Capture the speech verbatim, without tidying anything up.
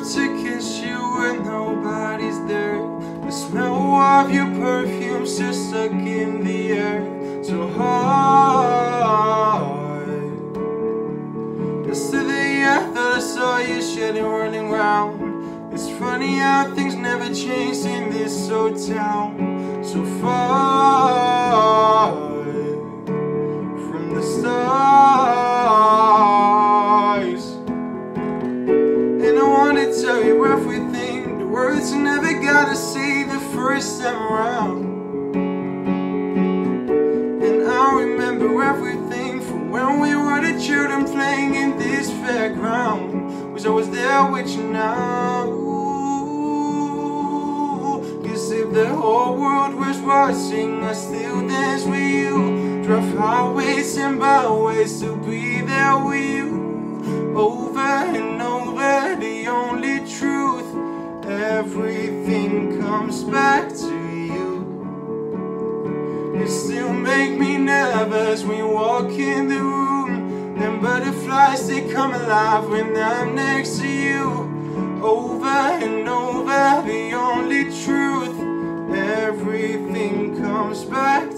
up to kiss you when nobody's there. The smell of your perfume still stuck in the air, so hard. Yesterday I thought I saw you shedding running round. It's funny how things never changed in this old town. So far from the stars, and I wanna tell you everything, the words I never gotta say the first time around. And I remember everything from when we were the children playing in this fairground. Wish I was there with you now. Cause if the whole world was watching, I still dance with you. Drive highways and byways to be there with you. Over and over, the only truth, everything comes back to you. You still make me nervous when you walk in the room. Them butterflies, they come alive when I'm next to you. Over and over, the only truth, everything comes back